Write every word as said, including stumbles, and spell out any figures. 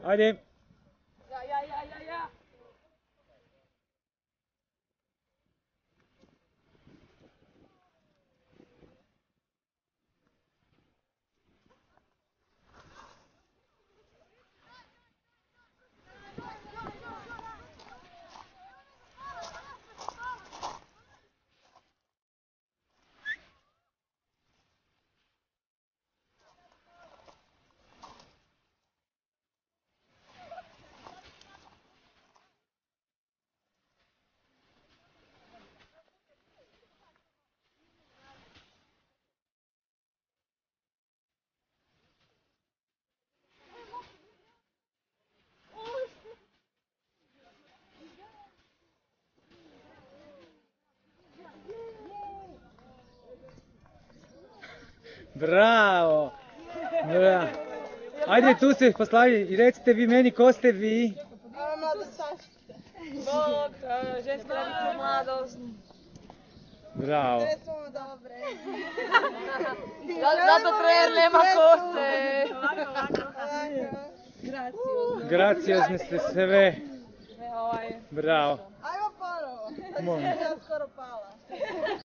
Ajde. Ja, ja, ja, ja, ja. Bravo! Bravo! Ajde tu se poslavi i recite vi meni ko ste vi? Bog, ženska radica mladost. Bravo! Zato trener nema kose. Graciozne ste sve. Ovaj. Bravo! Ajmo ponovo. Molim.